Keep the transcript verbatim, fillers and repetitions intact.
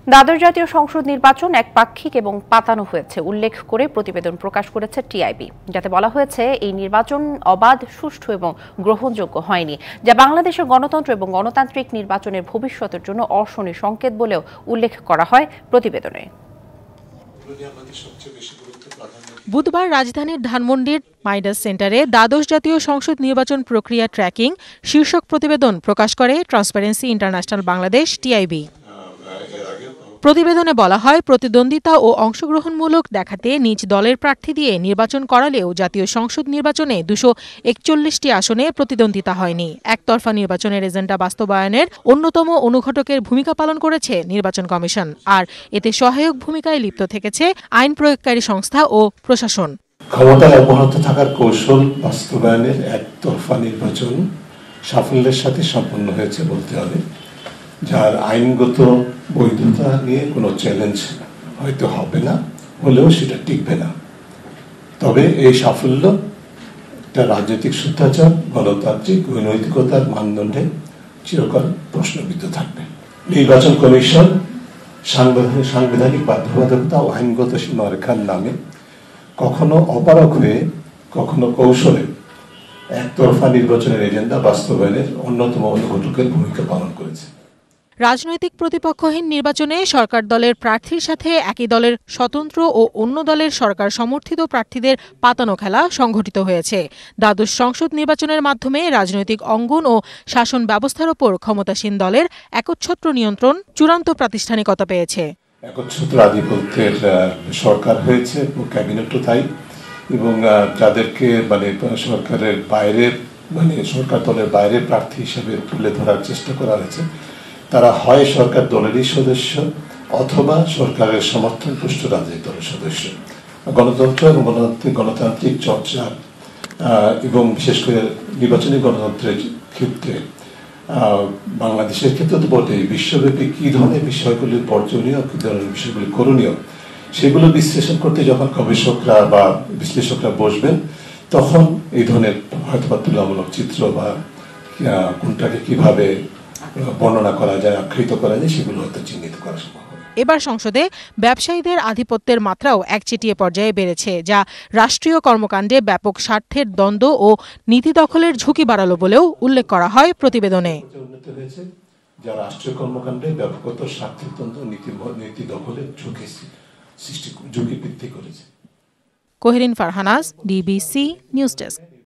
দ্বাদশ জাতীয় সংসদ নির্বাচন একপাক্ষিক এবং পাতানো হয়েছে উল্লেখ করে প্রতিবেদন প্রকাশ করেছে টিআইবি, যাতে বলা হয়েছে এই নির্বাচন অবাধ, সুষ্ঠু এবং গ্রহণযোগ্য হয়নি, যা বাংলাদেশের গণতন্ত্র এবং গণতান্ত্রিক নির্বাচনের ভবিষ্যতের জন্য অশনি সংকেত বলেও উল্লেখ করা হয় প্রতিবেদনে। বুধবার রাজধানীর ধানমন্ডির মাইডাস সেন্টারে দ্বাদশ জাতীয় সংসদ নির্বাচন প্রক্রিয়া ট্র্যাকিং শীর্ষক প্রতিবেদন প্রকাশ করে ট্রান্সপারেন্সি ইন্টারন্যাশনাল বাংলাদেশ টিআইবি। প্রতিবেদনে বলা হয়, প্রতিদ্বন্দ্বিতা ও অংশগ্রহণমূলক দেখাতে নিজ দলের প্রার্থী দিয়ে নির্বাচন করালেও জাতীয় সংসদ নির্বাচনে দুশো একচল্লিশটি আসনে প্রতিদ্বন্দ্বিতা হয়নি। একতরফা নির্বাচনের এজেন্ডা বাস্তবায়নের অন্যতম অনুঘটকের ভূমিকা পালন করেছে নির্বাচন কমিশন, আর এতে সহায়ক ভূমিকায় লিপ্ত থেকেছে আইন প্রয়োগকারী সংস্থা ও প্রশাসন। ক্ষমতায় অব্যাহত থাকার কৌশল বাস্তবায়নের একতরফা নির্বাচন সাফল্যের সাথে সম্পন্ন হয়েছে বলতে হবে, যার আইনগত বৈধতা নিয়ে কোনো চ্যালেঞ্জ হয়তো হবে না, হলেও সেটা টিকবে না। তবে এই সাফল্য একটা রাজনৈতিক শুদ্ধাচার, গণতান্ত্রিক ও নৈতিকতার মানদণ্ডে চিরকাল প্রশ্নবিদ্ধ থাকবে। নির্বাচন কমিশন সাংবিধানিক বাধ্যবাধকতা ও আইনগত সীমারেখার নামে কখনো অপারগ হয়ে কখনো কৌশলে একতরফা নির্বাচনের এজেন্ডা বাস্তবায়নের অন্যতম অনুঘটকের ভূমিকা পালন করেছে। রাজনৈতিক প্রতিপক্ষহীন নির্বাচনে সরকার দলের প্রার্থীর সাথে একই দলের স্বতন্ত্র ও অন্য দলের সরকার সমর্থিত প্রার্থীদের পাতানো খেলা সংঘটিত হয়েছে। দ্বাদশ সংসদ নির্বাচনের মাধ্যমে রাজনৈতিক অঙ্গন ও শাসন ব্যবস্থার ওপর ক্ষমতাসীন দলের একচ্ছত্র নিয়ন্ত্রণ চূড়ান্ত প্রাতিষ্ঠানিকতা পেয়েছে। একচ্ছত্র আধিপত্যের সরকার হয়েছে, ক্যাবিনেটও তাই, এবং যাদেরকে মানে সরকারের বাইরে মানে সরকার দলের বাইরে প্রার্থী হিসেবে তুলে ধরার চেষ্টা করা হয়েছে, তারা হয় সরকার দলেরই সদস্য অথবা সরকারের সমর্থন পুষ্ট রাজনৈতিক দলের সদস্য। গণতন্ত্র এবং গণতান্ত্রিক গণতান্ত্রিক চর্চা এবং বিশেষ করে নির্বাচনী গণতন্ত্রের ক্ষেত্রে বাংলাদেশের ক্ষেত্রে তো বটেই, বিশ্বব্যাপী কী ধরনের বিষয়গুলি বর্জনীয়, কী ধরনের বিষয়গুলি করণীয়, সেগুলো বিশ্লেষণ করতে যখন গবেষকরা বা বিশ্লেষকরা বসবেন, তখন এই ধরনের হয়তো বা তুলনামূলক চিত্র বা কোনটাকে কিভাবে বর্ণনা করা যায়, আখ্যায়িত করা যায়, সেগুলো হয়তো চিহ্নিত করা সম্ভব। এবার সংসদে ব্যবসায়ীদের আধিপত্যের মাত্রাও একচেটিয়া পর্যায়ে বেড়েছে, যা রাষ্ট্রীয় কর্মকাণ্ডে ব্যাপক স্বার্থের দ্বন্দ্ব ও নীতি দখলের ঝুঁকি বাড়ালো বলেও উল্লেখ করা হয় প্রতিবেদনে। যা রাষ্ট্রীয় কর্মকাণ্ডে ব্যাপকত স্বার্থের দ্বন্দ্ব, নীতি দখলের ঝুঁকি সৃষ্টি ঝুঁকি বৃদ্ধি করেছে। কোহেরিন ফারহানাজ, ডিবিসি নিউজ ডেস্ক।